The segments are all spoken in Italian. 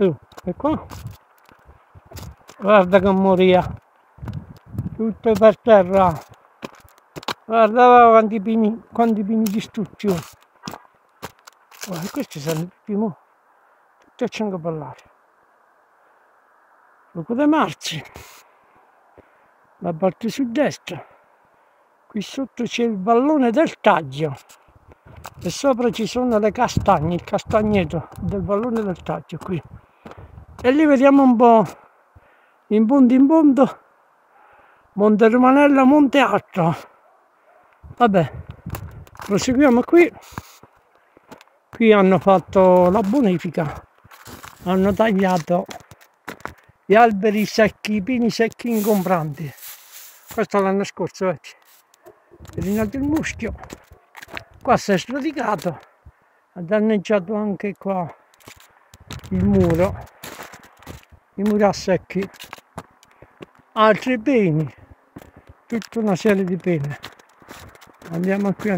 E qua guarda che moria, tutto per terra, guarda quanti pini di stuccio. Guarda, questi sono tutti tutti a 5 ballare. Lupo de Marzi, la parte sud-est, qui sotto c'è il vallone del Taglio e sopra ci sono le castagne, il castagneto del vallone del Taglio qui. E lì vediamo un po' in punto Monte Romanella, Monte Atro. Vabbè, proseguiamo qui. Qui hanno fatto la bonifica, hanno tagliato gli alberi secchi, i pini secchi ingombranti. Questo l'anno scorso, vedi, è rinato il muschio, qua si è sradicato, ha danneggiato anche qua il muro, i muri a secchi, altri pini, tutta una serie di pini. Andiamo qui,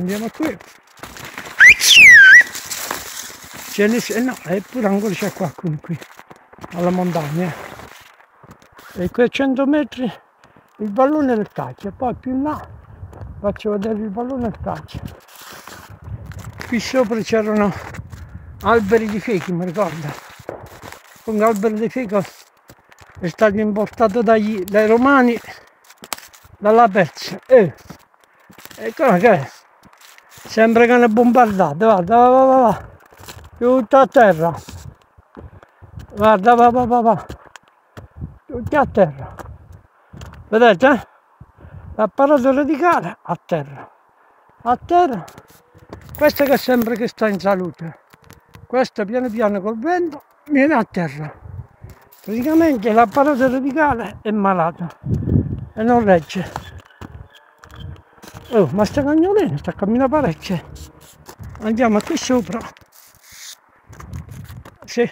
ce ne no, eppure ancora c'è qualcuno qui alla montagna, e qui a 100 metri il vallone del Taglio, poi più in là faccio vedere il vallone del Taglio. Qui sopra c'erano alberi di fichi, mi ricordo, un albero di fico è stato importato dai romani dalla Persia, e come che è? Sembra che hanno bombardato, va, tutto a terra, guarda, va, tutti a terra, vedete? L'apparato radicale a terra, questo che sembra che sta in salute, questo piano piano col vento viene a terra, praticamente l'apparato radicale è malato e non regge. Oh, ma sta cagnolina sta camminando parecchio. Andiamo qui sopra. Sì.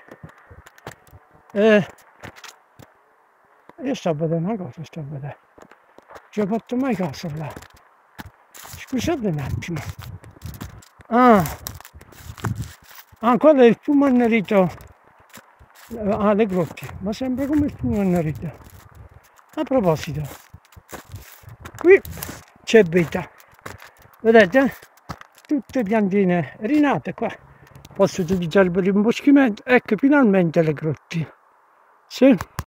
Io sto a vedere una cosa, non ci ho fatto mai caso là. Scusate un attimo. Quello è il fumo annerito. Le grotte, ma sembra come il fumo annerito. A proposito, qui c'è vita, vedete? Tutte piantine rinate qua, posso utilizzare per il imboschimento. Ecco finalmente le grotte, sì.